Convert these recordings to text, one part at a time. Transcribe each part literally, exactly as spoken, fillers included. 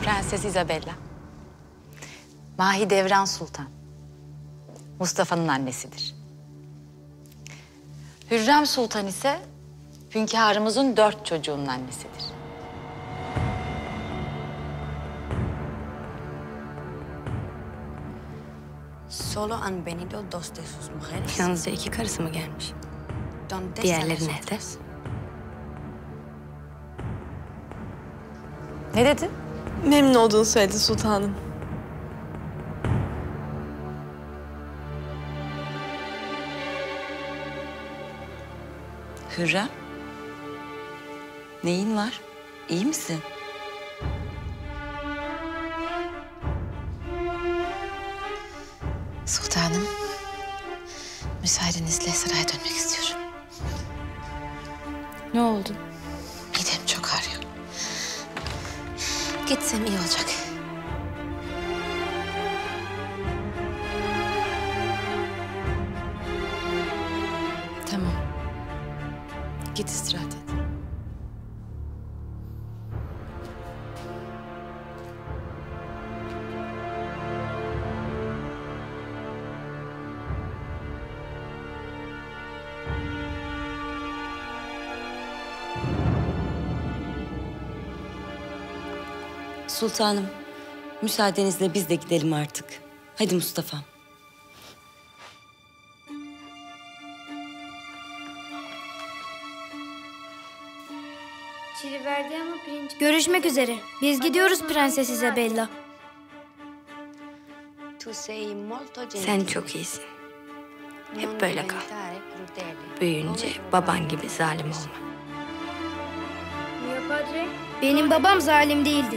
Prenses Isabella. Mahidevran Sultan. Mustafa'nın annesidir. Hürrem Sultan ise hünkârımızın dört çocuğunun annesidir. Solo han venido dos de sus mujeres. Yalnızca iki karısı mı gelmiş? Diğerleri nerede? Ne dedi? Memnun olduğunu söyledi sultanım. Hürrem, neyin var? İyi misin? Sultanım, müsaadenizle saraya dönmek istiyorum. Ne oldu? Midem çok ağrıyor. Gitsem iyi olacak. Tamam. Git istirahat et. Sultanım, müsaadenizle biz de gidelim artık. Hadi Mustafa. Görüşmek üzere. Biz gidiyoruz Prenses Isabella. Sen çok iyisin. Hep böyle kal. Büyüyünce baban gibi zalim olma. Benim babam zalim değildir.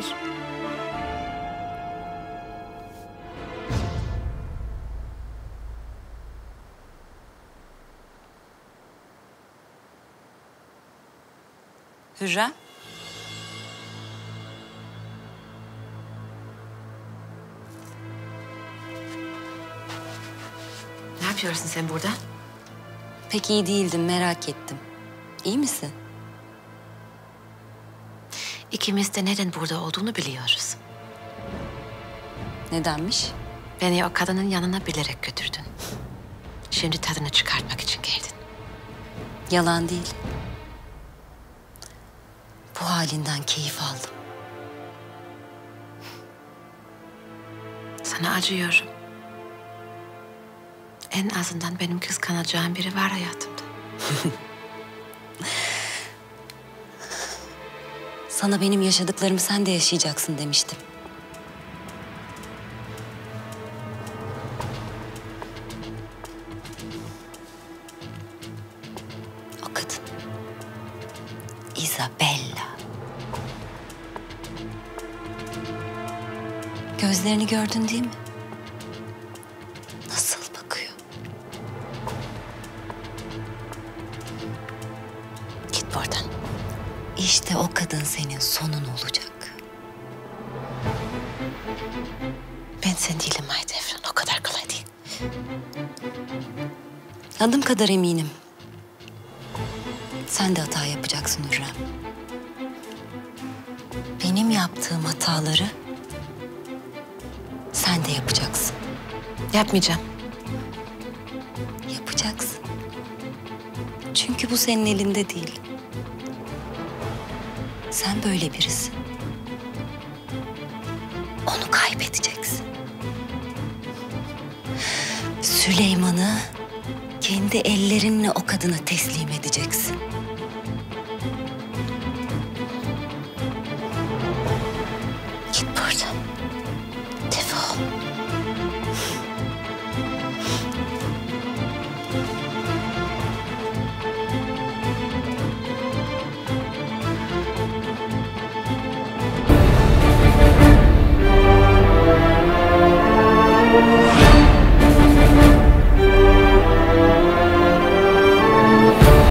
Hürrem. Ne yapıyorsun sen burada? Pek iyi değildim, merak ettim. İyi misin? İkimiz de neden burada olduğunu biliyoruz. Nedenmiş? Beni o kadının yanına bilerek götürdün. Şimdi tadını çıkartmak için geldin. Yalan değil. Bu halinden keyif aldım. Sana acıyorum. En azından benim kıskanacağım biri var hayatımda. Sana benim yaşadıklarımı sen de yaşayacaksın demiştim. O kadın. Isabella. Gözlerini gördün değil mi? Nasıl bakıyor? Git buradan. İşte o kadın senin sonun olacak. Ben sen değilim Mahidevran. O kadar kolay değil. Adım kadar eminim. Sen de hata yapacaksın Hürrem. Benim yaptığım hataları sen de yapacaksın. Yapmayacağım. Yapacaksın. Çünkü bu senin elinde değil. Sen böyle birisin. Onu kaybedeceksin. Süleyman'ı kendi ellerinle o kadına teslim edeceksin.